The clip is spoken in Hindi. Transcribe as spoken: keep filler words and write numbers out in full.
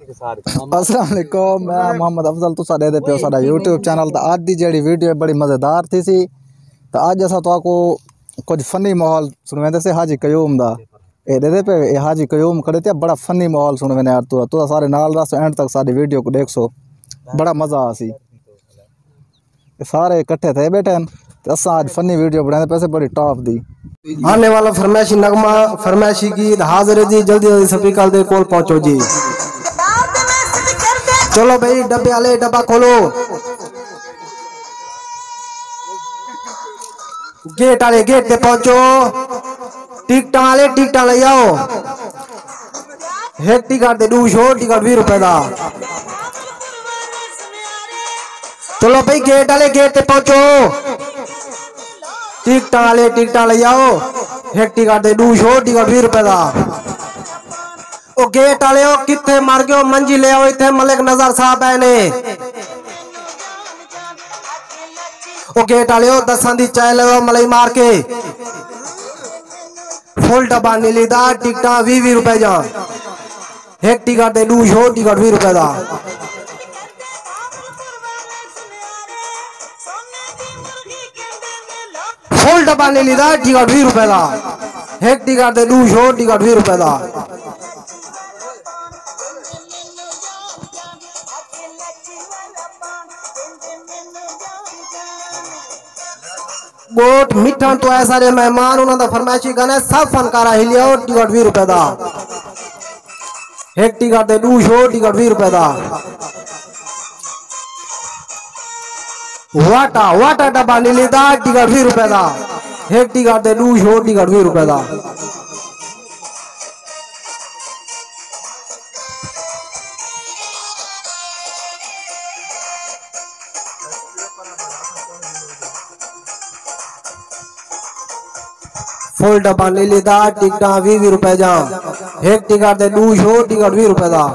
अस्सलाम वालेकुम, मैं मोहम्मद अफजल तुसा दे दे पे साडा यूट्यूब चैनल। तो आज दी जेडी वीडियो बड़ी मज़ेदार थी सी। तो आज असा तो को कुछ फनी माहौल सुनवेंदे से हाजी कयूम दा ए दे दे पे ए हाजी कयूम खड़े थे, बड़ा फनी माहौल सुनवेने यार। तो तो सारे नाल रस एंड तक साडी वीडियो को देखसो, बड़ा मज़ा आसी। सारे इकट्ठे थे बैठे तो असा आज फनी वीडियो बनाने पैसे बड़ी टॉप दी। आने वाला फरमाइशी नगमा फरमाइशी गीत हाजिर जी, जल्दी जल्दी सभी कल दे कोल पहुंचो जी। चलो भाई डब्बे वाले डब्बा खोलो, गेट वाले गेट पे पहुंचो, टिकटा वाले टिकटा ले आओ। एक टिकट दे दू शो टिकट बीस रुपए का। चलो भाई गेट वाले गेट पे पहुंचो, टिकटा वाले टिकटा ले आओ। एक टिकट दे दू शो टिकट बीस रुपए का। ओ गेट वाले हो कितने मर गयो मंजी ले आओ इतने मलिक नजर साहब है ने। ओ गेट वाले हो दसा दी चाय ले आओ मलाई मार के। फुल डब्बा नीली दा टिकटा भी भी रुपए जा। एक टिकट दे दू शो टिकट भी रुपए का। फुल डब्बा नीली दा टिकट भी रुपए का। एक टिकट दे दू शो टिकट भी रुपए का। गोट मिठा तो है सारे मेहमान उन्होंने फरमाइशी गाने सब फनकारा हिलिया टिकट भी रुपए का। एक टिकट दे दू शो टिकट भी रुपए का। वाटा वाटा डब्बा नीली दा टिकट भी रुपए का। एक टिकट दे दू शो टिकट भी रुपए का। फुल डब्बा नीली दा टिकटा भी भी रुपए जा। एक टिकट दे दू शो टिकट भी रुपए का।